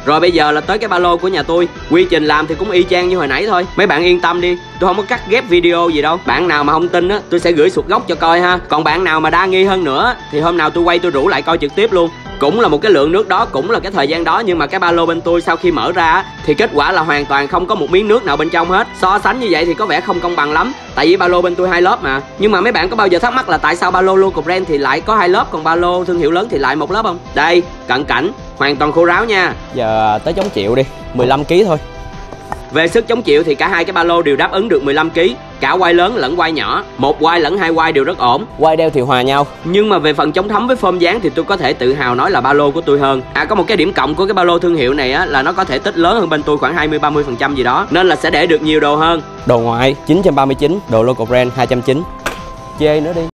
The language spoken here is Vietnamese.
Rồi bây giờ là tới cái ba lô của nhà tôi. Quy trình làm thì cũng y chang như hồi nãy thôi. Mấy bạn yên tâm đi, tôi không có cắt ghép video gì đâu. Bạn nào mà không tin á, tôi sẽ gửi sụt gốc cho coi ha. Còn bạn nào mà đa nghi hơn nữa thì hôm nào tôi quay tôi rủ lại coi trực tiếp luôn. Cũng là một cái lượng nước đó, cũng là cái thời gian đó, nhưng mà cái ba lô bên tôi sau khi mở ra thì kết quả là hoàn toàn không có một miếng nước nào bên trong hết. So sánh như vậy thì có vẻ không công bằng lắm, tại vì ba lô bên tôi 2 lớp mà. Nhưng mà mấy bạn có bao giờ thắc mắc là tại sao ba lô local brand thì lại có 2 lớp, còn ba lô thương hiệu lớn thì lại 1 lớp không? Đây, cận cảnh, hoàn toàn khô ráo nha. Giờ tới chống chịu đi, 15 kg thôi. Về sức chống chịu thì cả hai cái ba lô đều đáp ứng được 15 kg, cả quai lớn lẫn quai nhỏ, một quai lẫn 2 quai đều rất ổn, quai đeo thì hòa nhau. Nhưng mà về phần chống thấm với phôm dáng thì tôi có thể tự hào nói là ba lô của tôi hơn. Có một cái điểm cộng của cái ba lô thương hiệu này á, là nó có thể tích lớn hơn bên tôi khoảng 20-30% gì đó, nên là sẽ để được nhiều đồ hơn. Đồ ngoại 939, đồ local brand 290. Chê nữa đi.